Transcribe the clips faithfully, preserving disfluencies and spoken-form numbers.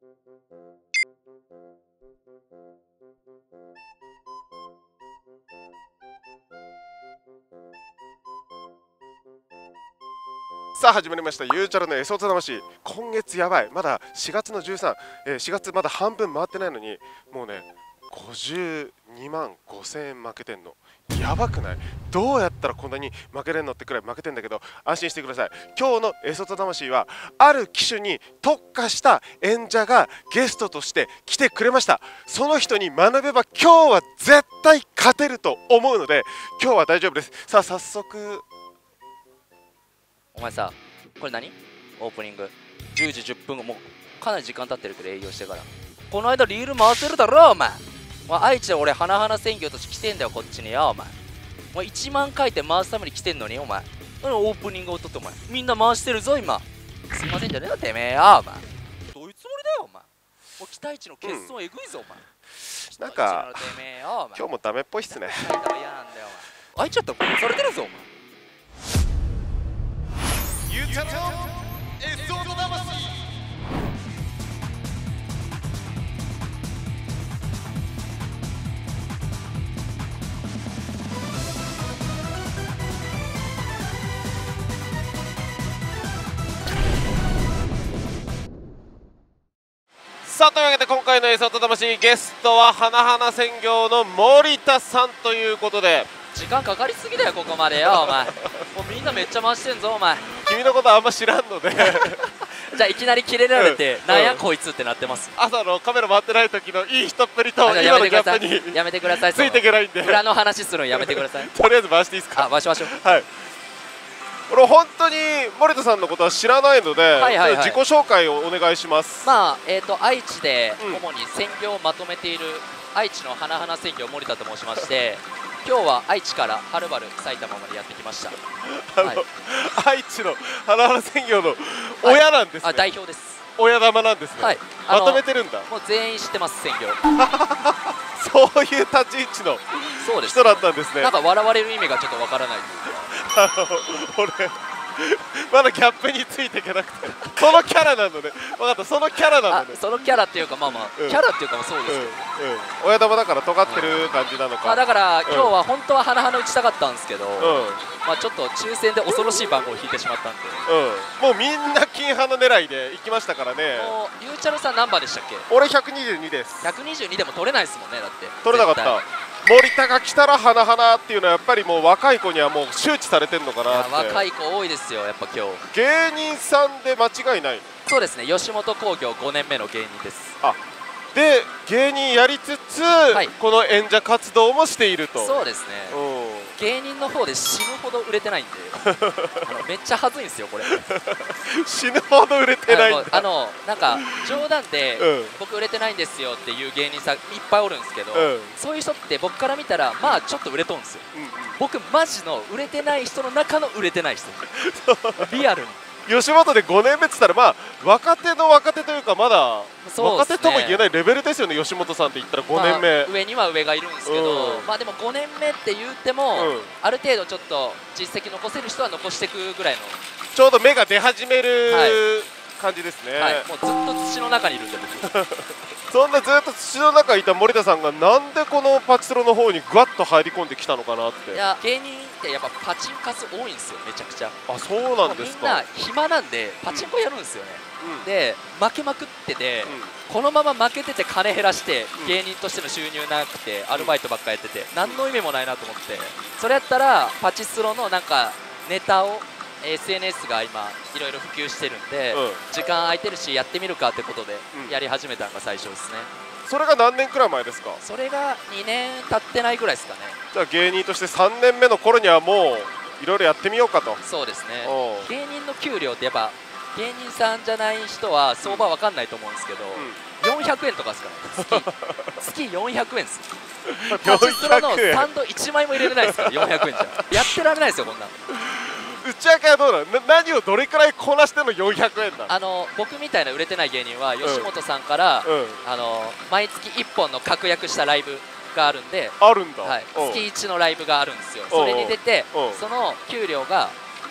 さあ始まりましたゆうちゃるのエソツ魂。今月やばい、まだしがつのじゅうさん、えー、しがつまだ半分回ってないのにもうねごじゅうにまんごせんえん負けてんの。やばくない？どうやったらこんなに負けれんのってくらい負けてんだけど、安心してください。今日のエソツ魂はある機種に特化した演者がゲストとして来てくれました。その人に学べば今日は絶対勝てると思うので今日は大丈夫です。さあ早速。 お前さ、これ何？オープニングじゅうじじゅっぷんご、もうかなり時間経ってるけど営業してから。この間リール回せるだろお前。お前愛知で俺花々専業として来てんだよこっちによお前。お前いちまん回転回すために来てんのにお前、何オープニングをとってお前みんな回してるぞ今。すいませんじゃねえよてめえよお前。どういうつもりだよお前。もう期待値の欠損えぐいぞ、うん、お前。 なんか今日もダメっぽいっすね。 愛知だったら殺されてるぞお前。 ゆうちゃんのエソード魂。さあというわけで今回のエソード魂ゲストは花々専業の森田さんということで、 時間かかりすぎだよここまでよお前。もうみんなめっちゃ回してんぞお前。 君のことあんま知らんのでじゃあいきなりキレられて、うん、なんやこいつってなってます。 朝のカメラ回ってない時のいい人っぷりと今のギャップにやめてください。 ついていけないんで裏の話するのやめてくださいとりあえず回していいですか？ あ、回しましょう。 はい、俺本当に森田さんのことは知らないので自己紹介をお願いします。 まあえっ、ー、と愛知で主に専業をまとめている愛知の花々専業森田と申しまして今日は愛知からはるばる埼玉までやってきました。 あの、はい、愛知の花々専業の親なんですね。 あ、代表です。 親玉なんですね。はい、まとめてるんだ。 もう全員知ってます専業そういう立ち位置の人だったんですね。 なんか笑われる意味がちょっとわからない。 あの俺まだギャップについていけなくてそのキャラなので、分かった、そのキャラなので、 そのキャラっていうかまあまあ、うん、キャラっていうかそうですけど、うんうん、 親玉だから尖ってる感じなのか、 まあだから今日は本当は花々打ちたかったんですけど、うん、まあちょっと抽選で恐ろしい番号を引いてしまったんで、 うん、もうみんな金花狙いで行きましたからね。 もうゆうちゃるさん何番でしたっけ？ 俺ひゃくにじゅうにです。 ひゃくにじゅうにでも取れないですもんね。だって取れなかった。森田が来たら花々っていうのはやっぱりもう若い子にはもう周知されてるのかなって。 若い子多いですよやっぱ今日。 芸人さんで間違いない？ そうですね、吉本興業ごねんめの芸人です。 あ、で芸人やりつつ、はい、この演者活動もしていると。 そうですね、芸人の方で死ぬほど売れてないんであのめっちゃはずいんですよこれ死ぬほど売れてないんだ。 あのなんか冗談で、うん、僕売れてないんですよっていう芸人さんいっぱいおるんですけど、うん、そういう人って僕から見たらまあちょっと売れとんですよ、うんうん、僕マジの売れてない人の中の売れてない人リアルに吉本でごねんめって言ったらまあ若手の若手というかまだ若手とも言えないレベルですよね。吉本さんって言ったらごねんめ、 まあ、上には上がいるんですけど、うん、まあでもごねんめって言っても、うん、ある程度ちょっと実績残せる人は残していくぐらいのちょうど芽が出始める、はい、感じですね、 はい、もうずっと土の中にいるんで僕そんなずっと土の中にいた森田さんがなんでこのパチスロの方にぐわっと入り込んできたのかなって。 いや芸人ってやっぱパチンカス多いんですよめちゃくちゃ。 あ、そうなんですか。 みんな暇なんでパチンコやるんですよね、うん、で負けまくってて、うん、このまま負けてて金減らして、うん、芸人としての収入なくてアルバイトばっかやってて、うん、何の意味もないなと思って、それやったらパチスロのなんかネタをエスエヌエス が今いろいろ普及してるんで、うん、時間空いてるしやってみるかってことでやり始めたのが最初ですね、 うん、それが何年くらい前ですか？ それがにねん経ってないぐらいですかね。 じゃあ芸人としてさんねんめの頃にはもういろいろやってみようかと。 そうですね、芸人の給料ってやっぱ芸人さんじゃない人は相場わかんないと思うんですけど、うん、よんひゃくえんとかですからね月月よんひゃくえんですパチスロのスタンドいちまいも入れれないですからよんひゃくえんじゃやってられないですよこんなの打ち明けはどうなの？何をどれくらいこなしてのよんひゃくえんなの？ あの僕みたいな売れてない芸人は吉本さんから、うんうん、あの毎月いっぽんの確約したライブがあるんで、 あるんだ、 はい、月いちのライブがあるんですよ。それに出てその給料が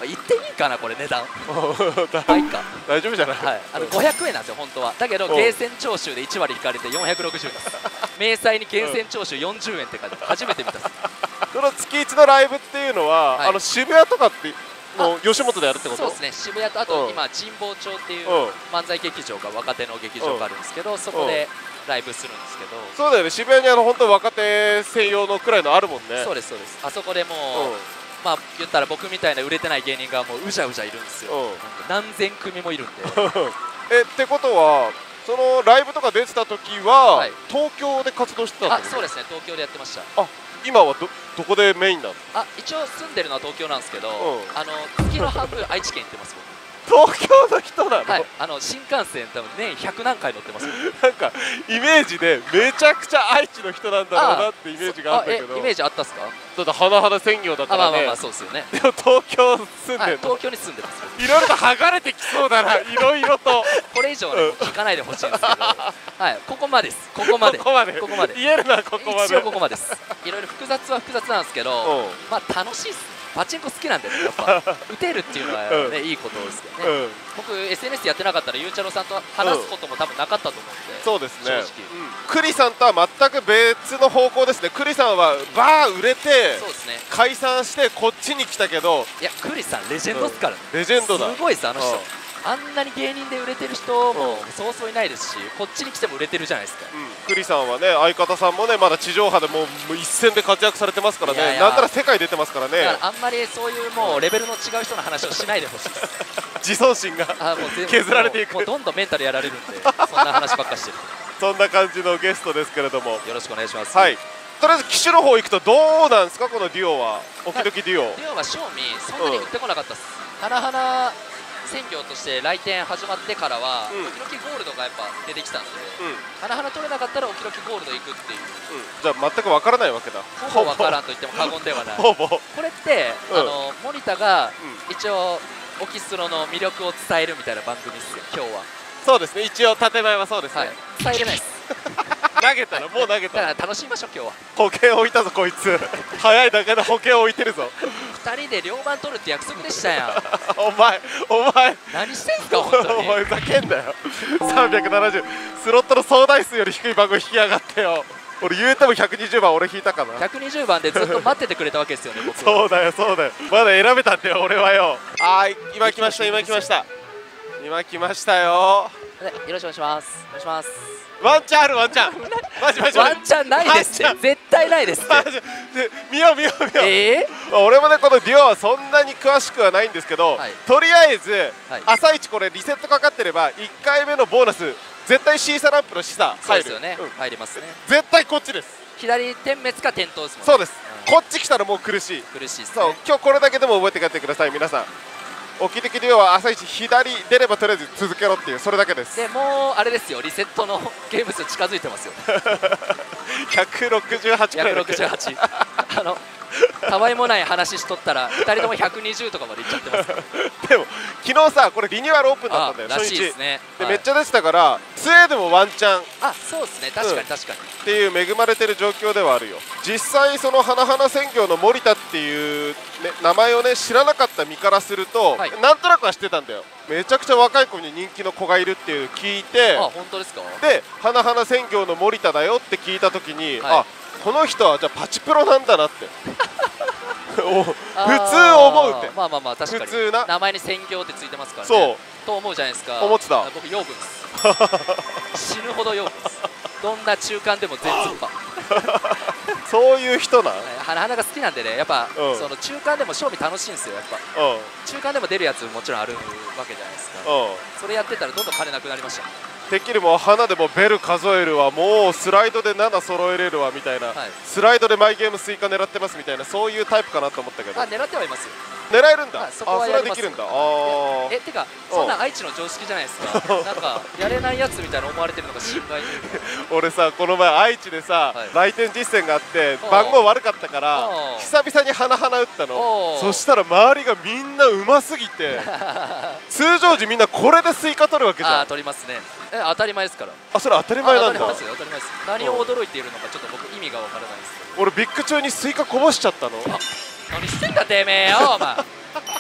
言っていいかなこれ値段大まあいいか大丈夫じゃない。 はい、あのごひゃくえんなんですよ本当は。だけどうんゲーセン徴収でいち割引かれてよんひゃくろくじゅうえんです明細にゲーセン徴収よんじゅうえんって書いて初めて見たっす。 その月いちのライブっていうのは、 はいあの渋谷とかってもう吉本でやるってこと？ そうですね、渋谷とあうんと今神保町っていううん漫才劇場が若手の劇場があるんですけど、そこでライブするんですけど、 そうだよね、渋谷にあの本当若手専用のくらいのあるもんね。 そうですそうです。あそこでもう、 うんまあ言ったら僕みたいな売れてない芸人がもううじゃうじゃいるんですよ。 うんなんか何千組もいるんでえってことはそのライブとか出てた時は、 はい東京で活動してたってこと？ あそうですね、東京でやってました。 あ今はどどこでメインなの？ あ一応住んでるのは東京なんですけど、 んあの月の半分愛知県行ってます僕。 東京の人なの？ はい、あの新幹線多分年ひゃくなんかい乗ってます。 なんかイメージでめちゃくちゃ愛知の人なんだろうなってイメージがあったけど、 あえイメージあったっすか？ だって花々専業だからね。 あまあまあまあそうですよね。 でも東京住んはい、 でんの？ 東京に住んでますよ。 いろいろと剥がれてきそうだな、いろいろと。 これ以上はねもう聞かないでほしいんですけど、はいここまでです。ここまで。 ここまで。 ここまで。 言えるなここまで。 一応ここまでです。いろいろ複雑は複雑なんですけど、 うんまあ楽しいっす。パチンコ好きなんでねやっぱ打てるっていうのはね、 うんいいことですよね。 うん、 僕 エスエヌエス やってなかったらゆうちゃろうさんと話すことも多分なかったと思うんで、 そうですね。 正直うんクリさんとは全く別の方向ですね。クリさんはバー売れてそうですね。 解散してこっちに来たけど、 いやクリスさんレジェンドっすからね。 レジェンドだ。 すごいですあの人。 うんあんなに芸人で売れてる人もうんそうそういないですし、こっちに来ても売れてるじゃないですか。 うん、クリさんはね、相方さんもね、まだ地上波でもうもう一戦で活躍されてますからね、 いやいやなんなら世界出てますからね、 だからあんまりそういうもうレベルの違う人の話をしないでほしいです。 自尊心があもう全部削られていくもうもうどんどんメンタルやられるんで、そんな話ばっかしてる。 そんな感じのゲストですけれども、 よろしくお願いします。 はい、とりあえず機種の方行くとどうなんですか、このデュオは、オキドキデュオ。 リオは正味そんなに売ってこなかったっす。花々専業として来店始まってからは、 うんオキロキゴールドがやっぱ出てきたんで、 うんうん、 花々取れなかったらオキロキゴールド行くっていう、 じゃあ全くわからないわけだ。 ほぼわからんと言っても過言ではない。 ほぼ、 これって、 うんあの森田がうん、 一応オキスロの魅力を伝えるみたいな番組ですよ今日は。 そうですね、一応建前はそうですはいね、 伝えれないです。 投げたらもう投げだからた、 楽しみましょう今日は。 保険置いたぞこいつ、早いだけで保険置いてるぞ。 ふたりで両番取るって約束でしたやん。 お前お前何してんすか本当に。 お前ふざけんなよ。さんびゃくななじゅうスロットの総台数より低い番号引きやがってよ。俺言うてもひゃくにじゅうばん俺引いたかな。 ひゃくにじゅうばんでずっと待っててくれたわけですよね僕は。 そうだよそうだよ、まだ選べたんだよ俺はよ。あー今来ました今来ました今来ましたよ。 ねよろしくお願いします。お願いします。 ワンチャンあるワンチャンマジマジマジワンチャンないですって。絶対ないですって。 マジで見よう見よう見よう、 えまあ俺もねこのデュオはそんなに詳しくはないんですけど、 はいとりあえず、 はい朝一これリセットかかってればいっかいめのボーナス絶対シーサランプの示唆入る。 そうですよねうん。 入りますね。 絶対こっちです。 左点滅か点灯ですもんね。 そうです、 うんこっち来たらもう苦しい。 苦しいですそうね。 今日これだけでも覚えて帰ってください皆さん。オキテキデュオは朝一左出ればとりあえず続けろっていうそれだけです。 でもうあれですよ、リセットのゲーム数近づいてますよ。 ひゃくろくじゅうはちくらいだっけひゃくろくじゅうはち。あのたわいもない話しとったらふたりともひゃくにじゅうとかまでいっちゃってますから。 でも昨日さこれリニューアルオープンだったんだよあら初日しいですね。 で、 はいめっちゃ出てたからスウェーデンもワンチャンっあそうですね、確かに確かに。 ていう恵まれてる状況ではあるよ。実際その花々専業の森田っていう、ね、名前をね知らなかった身からすると、 はいなんとなくは知ってたんだよ。めちゃくちゃ若い子に人気の子がいるっていう聞いて、 あ本当ですか。 で花々専業の森田だよって聞いた時に、 はいあこの人はじゃあパチプロなんだなってお普あー通思うってまあまあまあ確かに普通な名前に専業ってついてますからね。 そうと思うじゃないですか。 思ってたあ僕養分です死ぬほど養分です。どんな中間でも全突破。 そういう人なん、うん、 花々が好きなんでね、やっぱ、 うんその中間でも勝負楽しいんですよ。やっぱ中間でも出るやつもちろんあるわけじゃないですか。 うんそれやってたらどんどん金なくなりました。 てっきりもう花でもベル数えるわもうスライドでなな揃えれるわみたいな、 はいスライドでマイゲームスイカ狙ってますみたいなそういうタイプかなと思ったけどあ狙ってはいますよ。 狙えるんだ、 はいそこあそれはやりますはできるんだ。あーえてかそんなん愛知の常識じゃないですか。なんかやれないやつみたいな思われてるのが心外というか。 俺さこの前愛知でさ、 はい来店実践があっておう番号悪かったからおう久々に花々打ったのおうそしたら周りがみんなうますぎて通常時みんなこれでスイカ取るわけじああゃん。 取りますね。え当たり前ですから。 あそれ当たり前なんだ。 あ当たり前ですよ当たり前です。何を驚いているのかちょっと僕意味がわからないですけど。 俺ビッグ中にスイカこぼしちゃったの。 何してんだてめえよお前。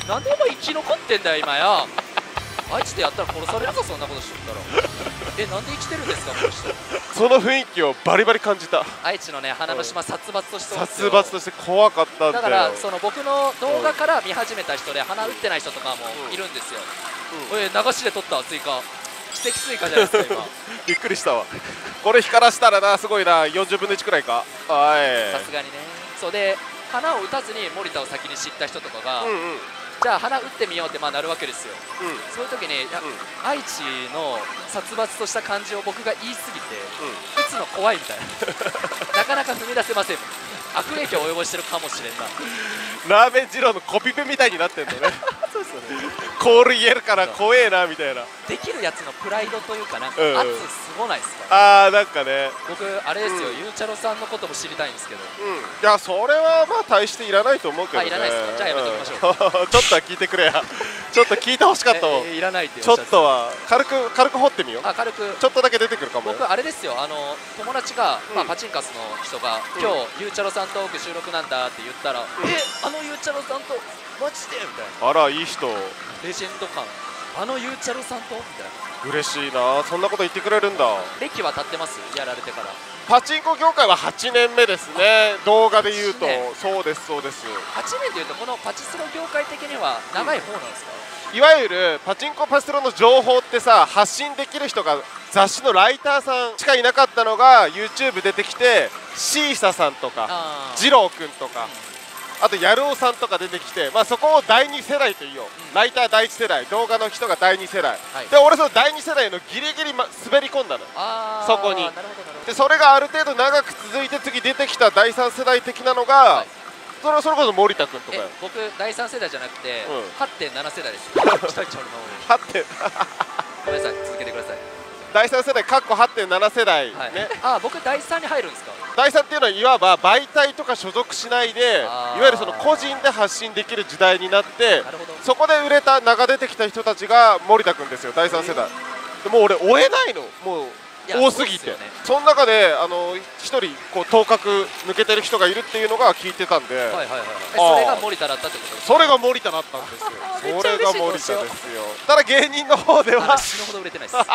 なんでお前生き残ってんだよ今よ。愛知でやったら殺されるぞそんなことしとったら。えなんで生きてるんですかこの人。 その雰囲気をバリバリ感じた。 愛知のね花の島殺伐としてますよ。 殺伐として怖かったんだよ。 だからその僕の動画から見始めた人で鼻打ってない人とかもいるんですよ。 うん、 え流しで撮ったスイカ奇跡スイカじゃないですか今。 びっくりしたわ。これ光らしたらなすごいなよんじゅうぶんのいちくらいか。はいさすがにね。そうで花を打たずに森田を先に知った人とかが、 うんうんじゃあ花打ってみようってまあなるわけですよ。 うんそういう時にいや、 うん愛知の殺伐とした感じを僕が言い過ぎて、 うん打つの怖いみたいななかなか踏み出せません。悪影響を及ぼしてるかもしれんな。 ラーメン二郎のコピペみたいになってんのね。 そうですよね。 コール言えるから怖えなみたいな。 できるやつのプライドというかなんかうんうん圧すごないですか。 あーなんかね、 僕あれですよ、 うんゆうちゃろさんのことも知りたいんですけど。 うん、いやそれはまあ大していらないと思うけどね。 あいらないですか。じゃあやめときましょう。 うんちょっとは聞いてくれや。ちょっと聞いてほしかったわ。 ええいらないってちょっとは軽く軽く掘ってみよう。 あ軽くちょっとだけ出てくるかもよ。 僕あれですよ、あの友達が、 うんまあ、パチンカスの人が、 うん今日ゆうちゃろさんと僕収録なんだって言ったら、えあのゆうちゃろさんとマジでみたいなあらいい人。 レジェンド感、あのゆうちゃろさんとみたいな。 嬉しいな、そんなこと言ってくれるんだ。 歴は経ってますやられてから。 パチンコ業界ははちねんめですね。動画で言うとはちねんそうですそうです。 はちねんでいうとこのパチスロ業界的には長い方なんですか。 いわゆるパチンコパチスロの情報ってさ発信できる人が雑誌のライターさんしかいなかったのが YouTube 出てきて、シーサさんとかあー二郎くんとか、あとやるおさんとか出てきて、まあ、そこをだいに世代というよ、 うんライターだいいち世代、動画の人がだいに世代、 はいで俺そのだいに世代のギリギリ、ま、滑り込んだの。 あーそこになるほどなるほど。 でそれがある程度長く続いて次出てきただいさん世代的なのが、 はいそれそれこそ森田君とかえよ。 僕だいさん世代じゃなくて、 うんはってんなな世代です。期待値あるなはってごめんなさい続けてください。 だいさん世代かっこ はってんなな世代、 はい、 ねあ僕だいさんに入るんですか。 だいさんっていうのはいわば媒体とか所属しないで、いあーわゆるその個人で発信できる時代になってなるほど。 そこで売れた名が出てきた人たちが森田君ですよ、だいさん世代。でもう俺追えないの、もういや多すぎて。 そうっすよね。 その中であの一人こう頭角抜けてる人がいるっていうのが聞いてたんで、 はいはいはいはい。えあーそれが森田だったってことですか。 それが森田だったんですよ。 めっそれちゃ嬉しいが森田ですよ。ただ芸人の方ではあ死ぬほど売れてないです。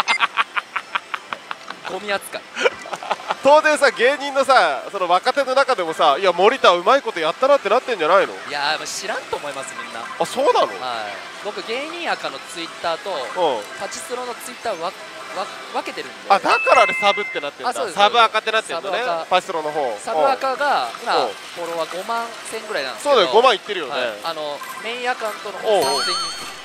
ゴミ扱い。 当然さ、芸人のさその若手の中でもさ、いや森田うまいことやったなってなってんじゃないの。 いやー知らんと思いますみんな。 あ、そうなの。 はい。僕芸人赤のツイッターとうん。 パチスロのツイッターわわ分けてるんで。 あ、だからあれサブってなってんだ。 あそうですサブ赤ってなってんだねサブ赤。 パチスロの方。 サブ赤が今うんフォロワーごまんせんぐらいなんですけど。 そうだよ、ごまんいってるよね。 はい、あのメインアカウントのおうおう方さんぜんにん。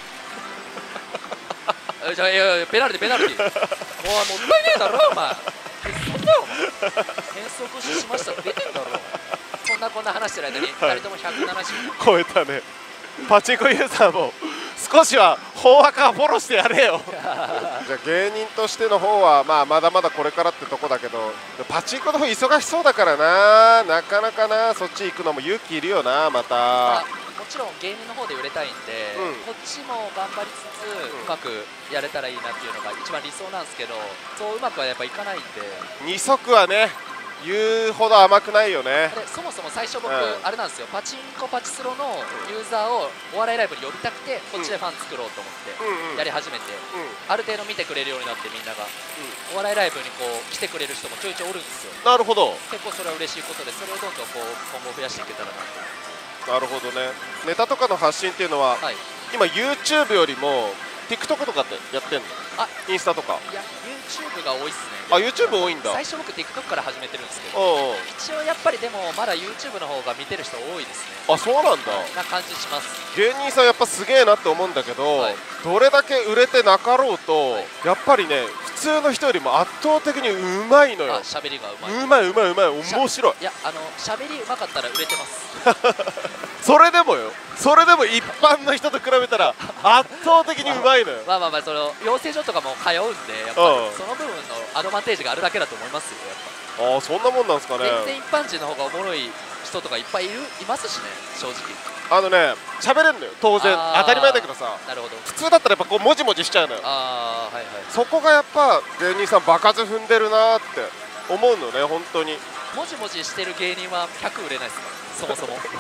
えじゃあいやいやペナルティペナルティ。おいもったいねえだろお前。そんだよお前。変則しましたって出てんだろ。そんなこんな話してる間にふたりともひゃくななじゅう。 超えたね。パチンコユーザーも少しは法赤フォローしてやれよ。じゃあ芸人としての方はまあまだまだこれからってとこだけど、パチンコの方忙しそうだからな、なかなかな、そっち行くのも勇気いるよな、ままた。 あもちろん芸人の方で売れたいんで、 うんこっちも頑張りつつ、うまくやれたらいいなっていうのが一番理想なんですけど、そううまくはやっぱいかないんで。 二足はね、言うほど甘くないよね。 あれそもそも最初僕、 うんあれなんですよ、パチンコパチスロのユーザーをお笑いライブに呼びたくて、こっちでファン作ろうと思ってうんうん。 やり始めて、 うんある程度見てくれるようになってみんなが、お笑いライブにこう来てくれる人もちょいちょいおるんですよ。 なるほど。 結構それは嬉しいことで、それをどんどんこう今後増やしていけたらなと。 なるほどね。ネタとかの発信っていうのは、 はい、 今 YouTube よりも TikTok とかってやってんの？ あインスタとか。 いや YouTube が多いっすね。 あ、YouTube 多いんだ。 最初僕 TikTok から始めてるんですけど、 おうおう。 一応やっぱりでもまだ YouTube の方が見てる人多いですね。 あ、そうなんだ。 な感じします。 芸人さんやっぱすげえなって思うんだけど、 はいどれだけ売れてなかろうと、 はいやっぱりね普通の人よりも圧倒的にうまいのよあ、。喋りがうまい。 うまいうまいうまい、面白い。 いやあの喋りうまかったら売れてます。 それでもよ、それでも一般の人と比べたら圧倒的にうまいのよ。 まあまあまあその養成所とかも通うんで、やっぱうんりその部分のアドバンテージがあるだけだと思いますよ。やっぱああ、そんなもんなんですかね。 全然一般人の方がおもろい人とかいっぱいいるいますしね、正直。 あのね、喋れんのよ当然。 あー当たり前だけどさ、 なるほど。 普通だったらやっぱこうもじもじしちゃうのよ。 ああはいはい。 そこがやっぱ芸人さん場数踏んでるなーって思うのね、本当に。 もじもじしてる芸人はひゃく売れないですか、そもそも。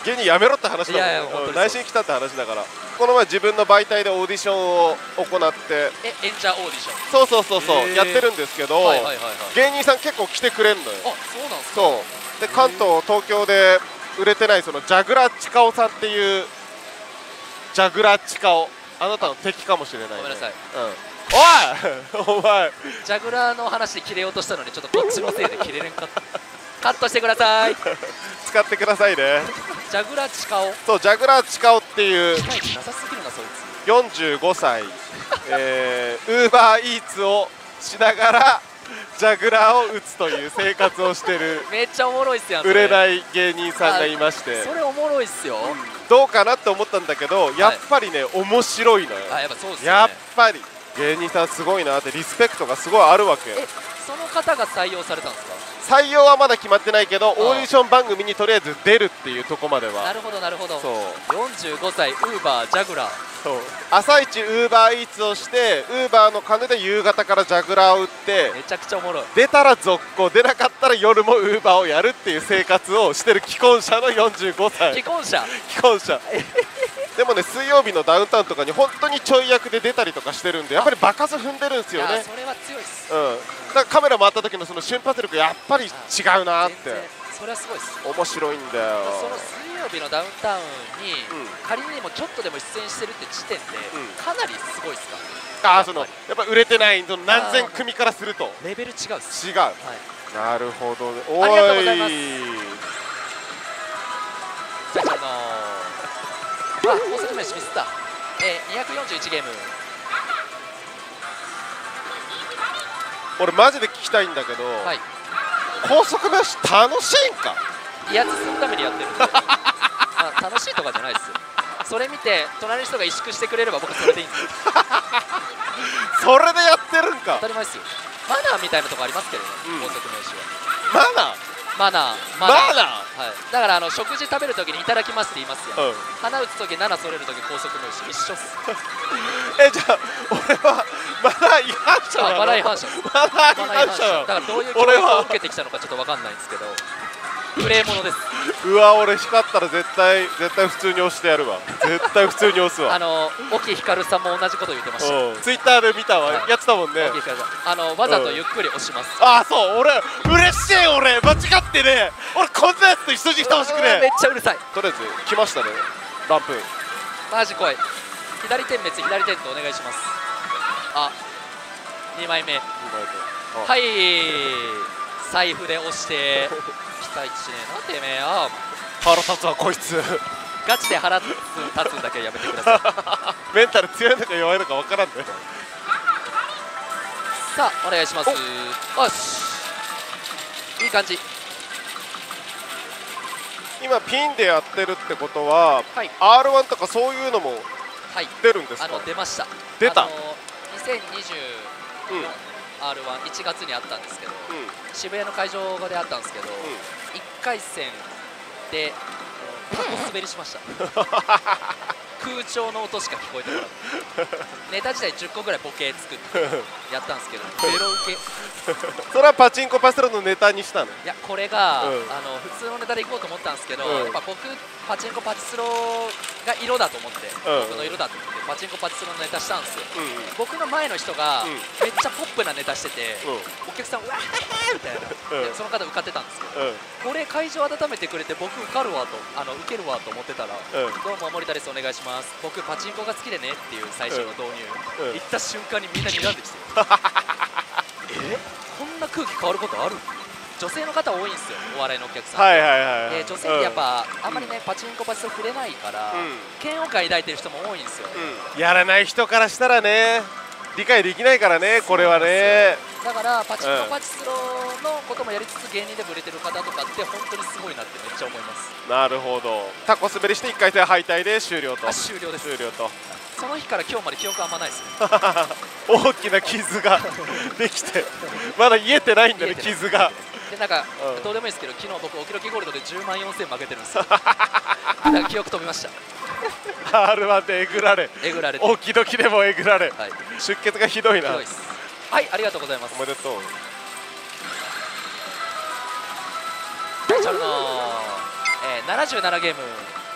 芸人やめろって話だもんいやいや本当にそう内心来たって話だから。この前自分の媒体でオーディションを行ってえ演者オーディションそうそうそうそう、 へーやってるんですけど、 はいはいはいはい芸人さん結構来てくれんのよ。 あそうなんすかそうで関東東京で売れてないそのジャグラチカオさんっていうジャグラチカオあなたの敵かもしれない、ね、 ごめんなさい、 うん、おいお前ジャグラーの話で切れようとしたのにちょっとこっちのせいで切れれんかったカットしてください使ってくださいね。 ジャグラーチカオそうジャグラチカオっていう機会なさすぎるなそいつよんじゅうごさいえー、ウーバーイーツをしながらジャグラーを打つという生活をしてるめっちゃおもろいっすやん売れいない芸人さんがいましてそれおもろいっすよ、 どうかなって思ったんだけどやっぱりね面白いのよ。 あやっぱそうっすよねやっぱり芸人さんすごいなってリスペクトがすごいあるわけ。 えその方が採用されたんですか採用はまだ決まってないけどオーディション番組にとりあえず出るっていうとこまではなるほどなるほどそうよんじゅうごさいウーバージャグラーそう朝一ウーバーイーツをしてウーバーの金で夕方からジャグラーを打ってめちゃくちゃおもろい出たら続行出なかったら夜もウーバーをやるっていう生活をしてる既婚者のよんじゅうごさい既婚者既婚者でもね水曜日のダウンタウンとかに本当にちょい役で出たりとかしてるんでやっぱり場数踏んでるんですよね。 いやそれは強いっすうんだからカメラ回った時のその瞬発力やっぱり違うなっ全然てそれはすごいっす面白いんだよ。 その水曜日のダウンタウンにうん仮にもちょっとでも出演してるって時点でうんかなりすごいっすかあーそのやっぱ売れてないその何千組からするとレベル違うっす違うはいなるほどねおありがとうございますいじゃあちゃんのあ高速飯ミスったえーにひゃくよんじゅういちゲーム俺マジで聞きたいんだけど、 はい高速飯楽しいんか。 威圧するためにやってるんであ楽しいとかじゃないですよそれ見て隣の人が萎縮してくれれば僕それでいいんですよそれでやってるんか。 当たり前ですよマナーみたいなとこありますけどね、 うん高速飯マナーはマナーマナーはい、だからあの食事食べるときにいただきますって言いますよ、 うん鼻打つときななそれるとき高速飯一緒っすえじゃあ俺はマナー違反者なの。 あマナー違反者ですマナー違マナー違反者反者なのだからどういう教俺は育を受けてきたのかちょっと分かんないんですけど無礼者ですうわ俺光ったら絶対絶対普通に押してやるわ絶対普通に押すわあの沖ひかるさんも同じこと言ってましたうんツイッターで見たわ、 はいやってたもんね。 沖ひかるさんあのわざとゆっくり押します、 ああそう俺嬉しい俺間違ってね俺こんなやつと一緒にしてほしくうわめねっちゃうるさいとりあえず来ましたねランプマジ怖い左点滅左点とお願いしますあにまいめはい財布で押して期待値ねえなてめえよ腹立つわこいつガチで腹立つ立つんだけやめてくださいメンタル強いのか弱いのか分からんね。 さあお願いしますよしいい感じ今ピンでやってるってことは、 はいアールワン とかそういうのもはい出るんですか。 あの出ました出たあのにせんにじゅうよん アールワンいちがつにあったんですけどうんうん渋谷の会場であったんですけどいっかい戦でタコ滑りしました空調の音しか聞こえてこなかったネタ自体じゅっこぐらいボケ作ってやったんですけどゼロ受けいそれはパチンコパチスロのネタにしたの。 やこれが、 うんあの普通のネタでいこうと思ったんですけど、 うんやっぱ僕パチンコパチスロが色だと思って、 うん僕の色だと思ってパチンコパチスロのネタしたんですようんうん僕の前の人が、 うんめっちゃポップなネタしてて、お客さんうわーみたいな、 うんでその方受かってたんですけどうんこれ会場温めてくれて僕受かるわとあの受けるわと思ってたら、 うんどうも森田ですお願いします僕パチンコが好きでねっていう最初の導入、 うん行った瞬間にみんな睨んできてえこんな空気変わることある女性の方多いんですよお笑いのお客さん、 はいはいはいはいで女性ってやっぱ、あんまりねパチンコパチスロ触れないから、 うん嫌悪感抱いてる人も多いんですよね、 うんやらない人からしたらね理解できないからねこれはね。 だからパチンコうんパチスロのこともやりつつ芸人でも売れてる方とかって本当にすごいなってめっちゃ思いますなるほどタコ滑りしていっかい戦敗退で終了とあ終了です終了とその日から今日まで記憶あんまないですね大きな傷ができてまだ癒えてないんだね癒えてない傷がでなんか、 うんどうでもいいですけど昨日僕オキロキゴールドでじゅうまんよんせん負けてるんですよだから記憶飛びましたアールワン でえぐられえぐられて大きどきでもえぐられはい出血がひどいなひどいですはいありがとうございますおめでとうチャルの、えー、ななじゅうななゲーム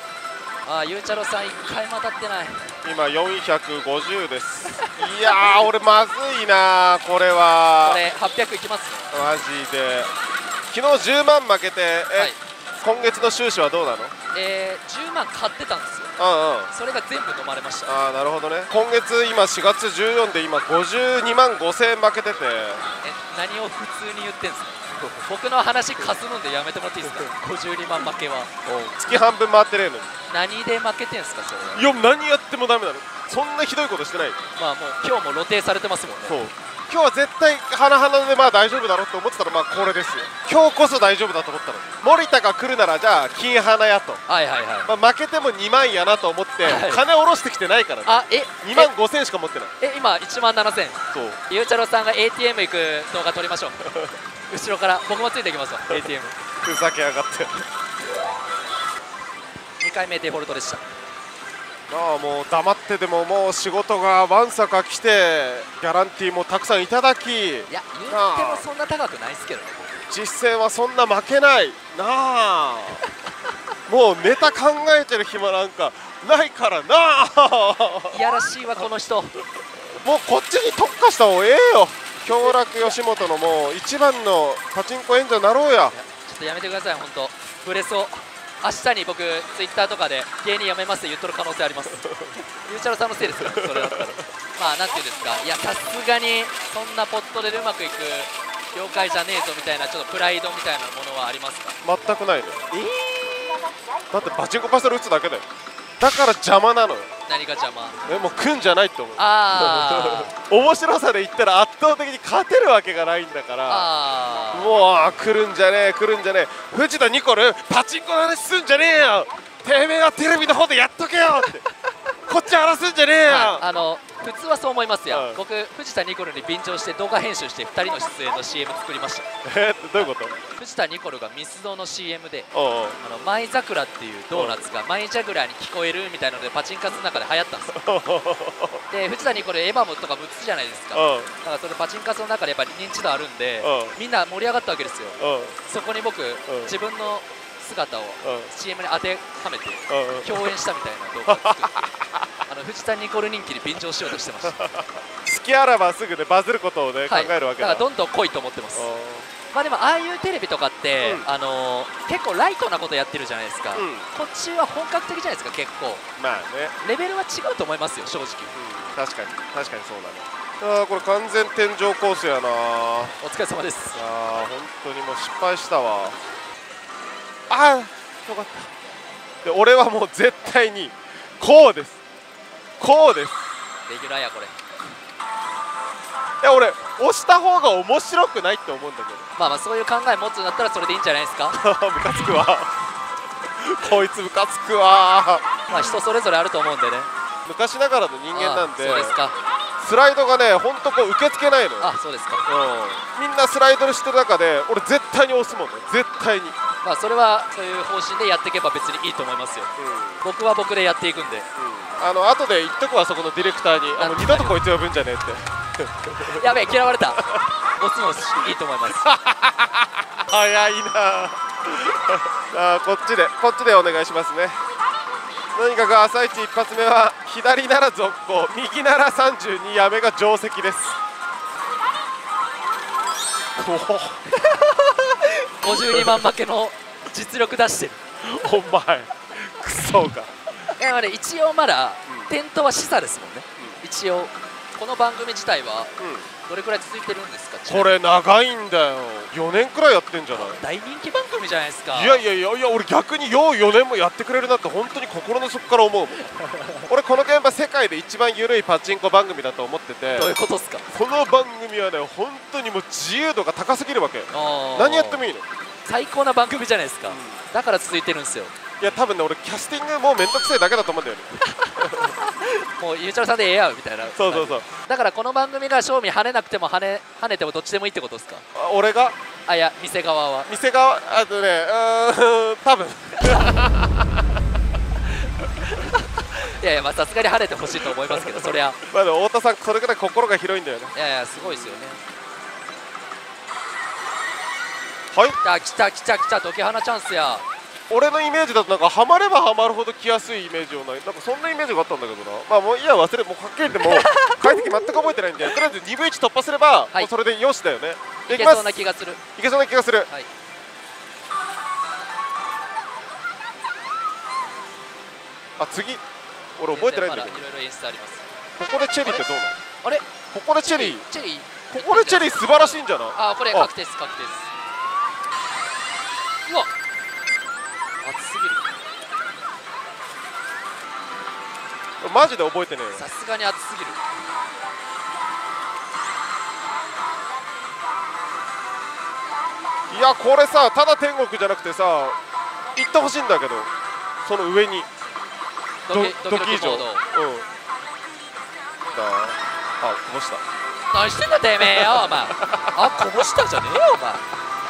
ああゆうちゃろさんいっかいも当たってない。 今よんひゃくごじゅうです。いやー俺まずいなこれは。 これはっぴゃくいきますね。 マジで昨日じゅうまん負けて、え、 はい、 今月の収支はどうなの？ えー、じゅうまん買ってたんですよ。 うんうん、 それが全部飲まれました。 ああなるほどね。今月今しがつじゅうよっかで今ごじゅうにまんごせんえん負けてて、 え何を普通に言ってんすか？僕の話かすむんでやめてもらっていいですか？ごじゅうにまん負けは月半分回ってねえのに。 何で負けてんすかそれは。 いや何やってもダメなの。そんなひどいことしてない。 まあもう今日も露呈されてますもんね。 そう今日は絶対花々でまあ大丈夫だろうって思ってたらまあこれですよ。今日こそ大丈夫だと思ったの。森田が来るならじゃあ金花やと、 はいはいはい、 まあ、負けてもにまんやなと思って、 はい、 金下ろしてきてないから、ね、 あえにまんごせんしか持ってない。 え今いちまんななせん。 そうゆうちゃろさんが エーティーエム 行く動画撮りましょう後ろから僕もついていきますわ エーティーエム。 ふざけやがってにかいめデフォルトでした。 ああもう黙ってでももう仕事がわんさか来てギャランティーもたくさんいただき、 いや言ってもそんな高くないっすけどね。 実戦はそんな負けないなあもうネタ考えてる暇なんかないからなあいやらしいわこの人。 もうこっちに特化した方がええよ。京楽吉本のもう一番のパチンコ演者になろうや。 ちょっとやめてください本当。ブレそう。明日に僕ツイッターとかで芸人辞めますって言っとる可能性ありますゆうちゃろさんのせいですよそれだったらまあなんていうんですか、いやさすがにそんなポットでうまくいく業界じゃねえぞみたいなちょっとプライドみたいなものはありますか？ 全くないね。えー、だってパチンコパスタル打つだけだよ。だから邪魔なのよ。 何が邪魔？ えもう来んじゃないって思う。 ああ面白さで言ったら圧倒的に勝てるわけがないんだから、 あもう来るんじゃねえ来るんじゃねえ。藤田ニコルパチンコの話すんじゃねえよ。てめえはテレビの方でやっとけよってこっち荒らすんじゃねえよ、 はい、あの普通はそう思いますよ、 うん、 僕藤田ニコルに便乗して動画編集してふたりの出演の シーエム 作りました。 えどういうこと？ 藤田ニコルがミスドの シーエム でおうおうあのマイザクラっていうドーナツがマイジャグラーに聞こえるみたいなのでパチンカツの中で流行ったんですよで藤田ニコルエヴァムとかむっつじゃないですか。だからそれパチンカツの中でやっぱり認知度あるんでみんな盛り上がったわけですよ。そこに僕自分の姿を シーエム に当てはめて共演したみたいな動画を作ってあの藤田ニコル人気に便乗しようとしてました好きあらばすぐでバズることをね、はい、考えるわけだ。 だからどんどん来いと思ってます。まあでもああいうテレビとかって、うん、あのー、結構ライトなことやってるじゃないですか、うん、こっちは本格的じゃないですか結構。まあねレベルは違うと思いますよ正直、うん、 確かに確かにそうだね。あーこれ完全天井コースやな。 お疲れ様です。 あー本当にもう失敗したわ。ああよかった。で俺はもう絶対にこうですこうです。 レギュラーやこれ。 いや俺押した方が面白くないって思うんだけどまあまあそういう考え持つんだったらそれでいいんじゃないですかムカつくわこいつムカつくわまあ人それぞれあると思うんでね。 昔ながらの人間なんで。 そうですか。 スライドがねほんとこう受け付けないのよ。 あそうですか、 うん、みんなスライドしてる中で俺絶対に押すもんね絶対に。 まあそれはそういう方針でやっていけば別にいいと思いますよ、うん、僕は僕でやっていくんで、うん、あの後で言っとくわそこのディレクターにあの二度とこいつ呼ぶんじゃねえってやべえ嫌われた押すのいいと思います早いなあこっちでこっちでお願いしますね。とにかく朝一一発目は左なら続行右ならさんじゅうにやめが定石ですごじゅうにまん負けの実力出してるお前クソが。 いや、ね、一応まだ点灯は示唆ですもんね、うん、一応この番組自体はどれくらい続いてるんですか？ これ長いんだよ。よねんくらいやってんじゃない？ 大人気番組じゃないですか。 いやいやいやいや俺逆にようよねんもやってくれるなって本当に心の底から思うもん俺この現場世界で一番緩いパチンコ番組だと思ってて。 どういうことですか？ この番組はね本当にもう自由度が高すぎるわけ。何やってもいいの。 最高な番組じゃないですか、うん、だから続いてるんですよ。 いや多分ね俺キャスティングもうめんどくせえだけだと思うんだよねもうゆうちゃろさんでええやみたいな。 そうそうそう。だからこの番組が正味跳ねなくても跳ね跳ねてもどっちでもいいってことですか？ あ俺があいや店側は店側あとねうーん多分いやいやまあさすがに跳ねてほしいと思いますけどそりゃまあでも太田さんそれぐらい心が広いんだよね。 いやいやすごいですよね。 はい来た来た来た来た解き放チャンスや。 俺のイメージだとなんかハマればハマるほど来やすいイメージをない、なんかそんなイメージがあったんだけどな。まあもういいや、忘れ、もうはっきり言っても解析全く覚えてないんで、とりあえず にぶんいち 突破すれば、 はいもうそれでよしだよね。でいけそういきます。 な気がする。 いけそうな気がする。 はい。 あ、次俺覚えてないんだけど、 全然まだいろいろ演出あります。 ここでチェリーってどうなの？ あれここでチェリー、 チェリーここでチェリー素晴らしいんじゃない？ あ、これ確定です、確定です。うわ、熱すぎる。 マジで覚えてねえよ。 さすがに熱すぎる。 いやこれさ、ただ天国じゃなくてさ、行ってほしいんだけど、その上にドキドキドキモード。 うん。だあ、こぼした。 何してんだてめえよお前。あ、こぼしたじゃねえよお前。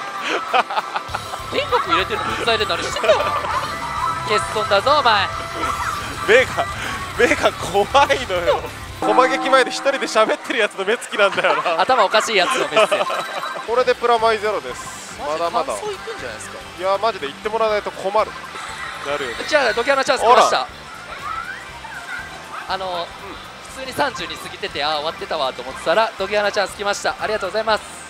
天国入れてるの物体で何してんだよお前。欠損だぞお前。 目が目が怖いのよ。駒劇前で一人で喋ってるやつの目つきなんだよな。 頭おかしいやつのメッセージ。 これでプラマイゼロです。まだまだ。 そういくんじゃないですか。 いやマジで言ってもらわないと困る。なるよね。 じゃあドキャナチャンス来ました。あの、うん、普通にさんじゅうに過ぎてて、ああ終わってたわと思ってたらドキャナチャンス来ました。ありがとうございます。